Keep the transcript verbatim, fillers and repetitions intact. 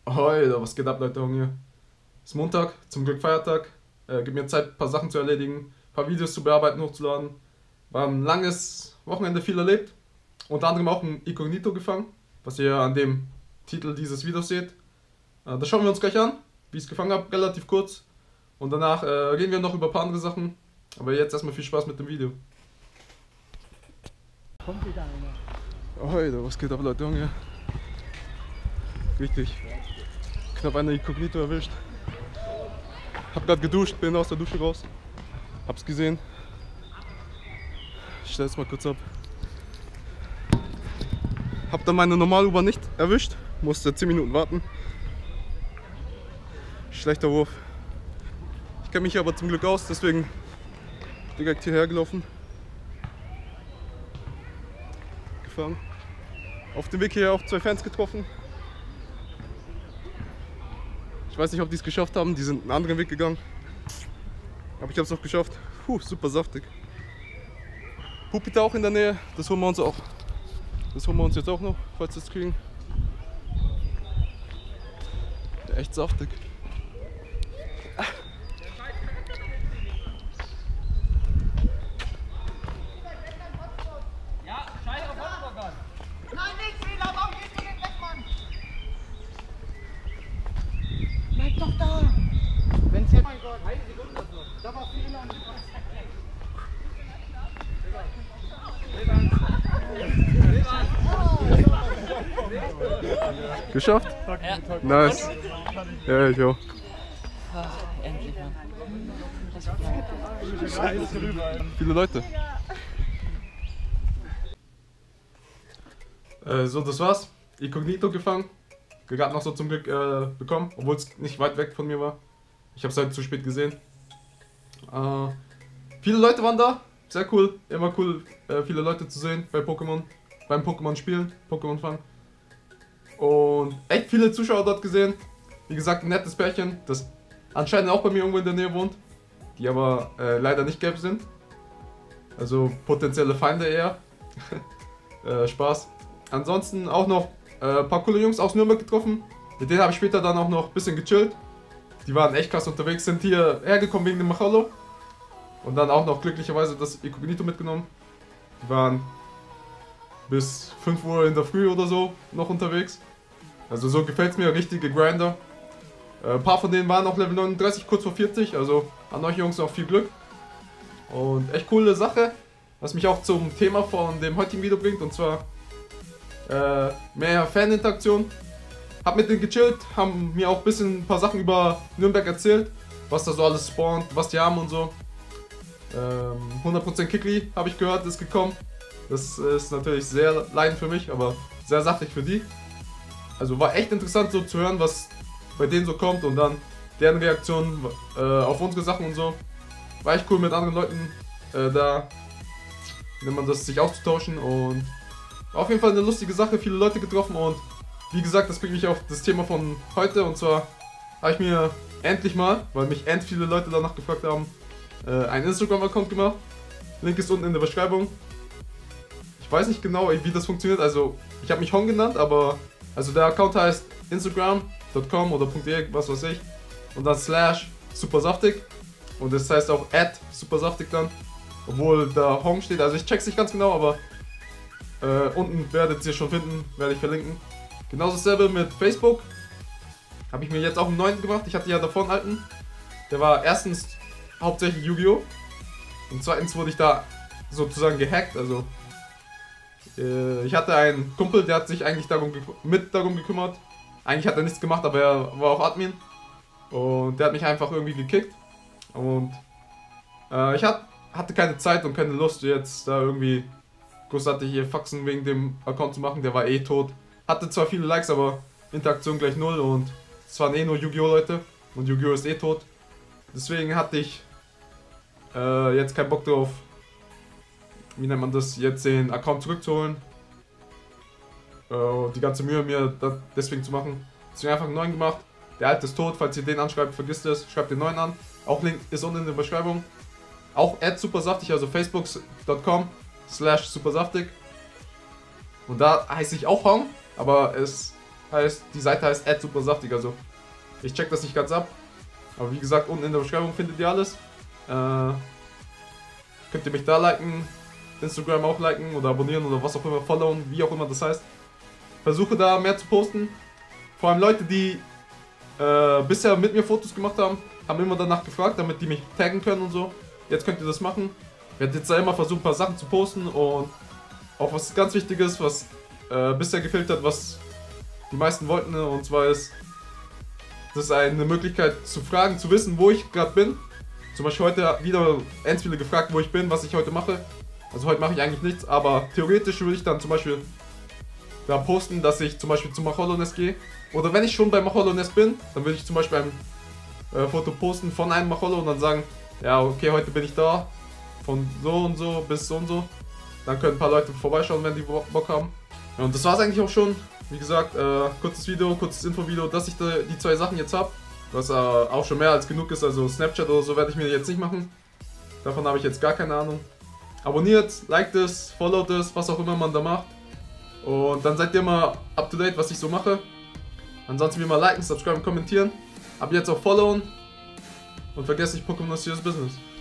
Heute, was geht ab, Leute? Hier ist Montag, zum Glück Feiertag. Äh, gib mir Zeit, ein paar Sachen zu erledigen, ein paar Videos zu bearbeiten, hochzuladen. War ein langes Wochenende, viel erlebt. Unter anderem auch ein Inkognito gefangen, was ihr an dem Titel dieses Videos seht. Äh, das schauen wir uns gleich an, wie ich es gefangen habe, relativ kurz. Und danach äh, reden wir noch über ein paar andere Sachen. Aber jetzt erstmal viel Spaß mit dem Video. Kommt wieder einer. Heute, was geht ab, Leute? Junge. Richtig. Knapp eine Inkognito erwischt. Hab grad geduscht, bin aus der Dusche raus. Hab's gesehen. Ich stell's mal kurz ab. Hab dann meine Normal-U-Bahn nicht erwischt. Musste zehn Minuten warten. Schlechter Wurf. Ich kenne mich aber zum Glück aus, deswegen direkt hierher gelaufen. Gefangen. Auf dem Weg hierher auch zwei Fans getroffen. Ich weiß nicht, ob die es geschafft haben, die sind einen anderen Weg gegangen. Aber ich habe es noch geschafft. Puh, super saftig. Pupita auch in der Nähe, das holen wir uns auch. Das holen wir uns jetzt auch noch, falls wir es kriegen. Echt saftig. Ja, scheiß auf Hotdog. Nein, nicht Fehler, warum gehst du nicht weg, Mann? Bleib doch da. Wenn's jetzt... Oh mein Gott, eine Sekunde das noch. Da war Fehler und ich Geschafft? Ja. Nice. Ja, ich auch. Ah, endlich, Mann. Viele Leute. Äh, so, das war's. Inkognito gefangen. Gerade noch so zum Glück äh, bekommen, obwohl es nicht weit weg von mir war. Ich habe es halt zu spät gesehen. Äh, viele Leute waren da. Sehr cool. Immer cool, äh, viele Leute zu sehen bei Pokémon. Beim Pokémon spielen, Pokémon fangen. Und echt viele Zuschauer dort gesehen. Wie gesagt, ein nettes Pärchen, das anscheinend auch bei mir irgendwo in der Nähe wohnt. Die aber äh, leider nicht gelb sind. Also potenzielle Feinde eher. äh, Spaß. Ansonsten auch noch ein äh, paar coole Jungs aus Nürnberg getroffen. Mit denen habe ich später dann auch noch ein bisschen gechillt. Die waren echt krass unterwegs, sind hier hergekommen wegen dem Machalo. Und dann auch noch glücklicherweise das Inkognito mitgenommen. Die waren bis fünf Uhr in der Früh oder so noch unterwegs. Also so gefällt es mir, richtige Grinder. Äh, ein paar von denen waren auch Level neununddreißig, kurz vor vierzig, also an euch Jungs auch viel Glück. Und echt coole Sache, was mich auch zum Thema von dem heutigen Video bringt, und zwar äh, mehr Faninteraktion. Hab mit denen gechillt, haben mir auch ein bisschen ein paar Sachen über Nürnberg erzählt, was da so alles spawnt, was die haben und so. Ähm, hundert Prozent Kikli habe ich gehört, ist gekommen. Das ist natürlich sehr leidend für mich, aber sehr saftig für die. Also war echt interessant so zu hören, was bei denen so kommt und dann deren Reaktionen äh, auf unsere Sachen und so. War echt cool mit anderen Leuten äh, da, wenn man das sich auszutauschen, und war auf jeden Fall eine lustige Sache, viele Leute getroffen. Und wie gesagt, das bringt mich auf das Thema von heute, und zwar habe ich mir endlich mal, weil mich end viele Leute danach gefragt haben, äh, einen Instagram-Account gemacht. Link ist unten in der Beschreibung. Ich weiß nicht genau, wie das funktioniert, also ich habe mich Hong genannt, aber also der Account heißt instagram punkt com oder .de, was weiß ich, und dann slash supersaftig, und das heißt auch at supersaftig dann, obwohl da Hong steht, also ich check's nicht ganz genau, aber äh, unten werdet ihr schon finden, werde ich verlinken. Genauso dasselbe mit Facebook, habe ich mir jetzt auch einen neuen gemacht. Ich hatte ja davor einen alten, der war erstens hauptsächlich Yu-Gi-Oh! Und zweitens wurde ich da sozusagen gehackt, also äh, ich hatte einen Kumpel, der hat sich eigentlich darum mit darum gekümmert. Eigentlich hat er nichts gemacht, aber er war auch Admin. Und der hat mich einfach irgendwie gekickt. Und äh, ich hat, hatte keine Zeit und keine Lust, jetzt da irgendwie großartig hier Faxen wegen dem Account zu machen. Der war eh tot. Hatte zwar viele Likes, aber Interaktion gleich null, und es waren eh nur Yu-Gi-Oh! Leute. Und Yu-Gi-Oh! Ist eh tot. Deswegen hatte ich äh, jetzt keinen Bock drauf, wie nennt man das, jetzt den Account zurückzuholen. Äh, die ganze Mühe mir das deswegen zu machen. Deswegen einfach einen neuen gemacht. Der alte ist tot, falls ihr den anschreibt, vergisst es, schreibt den neuen an. Auch Link ist unten in der Beschreibung. Auch at supersaftig, also facebook punkt com slash supersaftig. Und da heiße ich auch Hong, aber es heißt, die Seite heißt at supersaftig, also ich check das nicht ganz ab. Aber wie gesagt, unten in der Beschreibung findet ihr alles. Äh, könnt ihr mich da liken, Instagram auch liken oder abonnieren oder was auch immer, followen, wie auch immer das heißt. Versuche da mehr zu posten. Vor allem Leute, die äh, bisher mit mir Fotos gemacht haben, haben immer danach gefragt, damit die mich taggen können und so. Jetzt könnt ihr das machen. Ich werde jetzt da immer versuchen, ein paar Sachen zu posten und auch was ganz Wichtiges, was äh, bisher gefehlt hat, was die meisten wollten, und zwar ist das ist eine Möglichkeit zu fragen, zu wissen, wo ich gerade bin. Zum Beispiel heute wieder ganz viele gefragt, wo ich bin, was ich heute mache. Also heute mache ich eigentlich nichts, aber theoretisch würde ich dann zum Beispiel da posten, dass ich zum Beispiel zum Macholonest gehe. Oder wenn ich schon bei Macholonest bin, dann würde ich zum Beispiel ein äh, Foto posten von einem Macholo und dann sagen, ja okay, heute bin ich da, von so und so bis so und so. Dann können ein paar Leute vorbeischauen, wenn die Bock haben. Ja, und das war es eigentlich auch schon. Wie gesagt, äh, kurzes Video, kurzes Infovideo, dass ich da die zwei Sachen jetzt habe. Was äh, auch schon mehr als genug ist, also Snapchat oder so werde ich mir jetzt nicht machen. Davon habe ich jetzt gar keine Ahnung. Abonniert, liked es, followt es, was auch immer man da macht. Und dann seid ihr mal up to date, was ich so mache. Ansonsten wie immer liken, subscriben, kommentieren. Ab jetzt auch followen. Und vergesst nicht, Pokémon ist Serious Business.